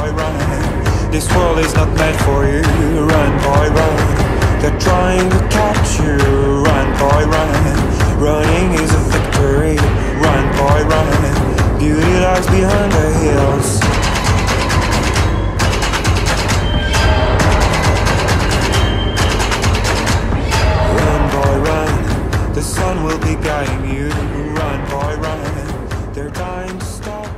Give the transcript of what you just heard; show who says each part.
Speaker 1: boy, run. This world is not meant for you. Run, boy, run. They're trying to catch you. Run, boy, run. Running is a victory. Run, boy, run. Beauty lies behind the hills. Run, boy, run. The sun will be guiding you. Run, boy, run. They're dying to stop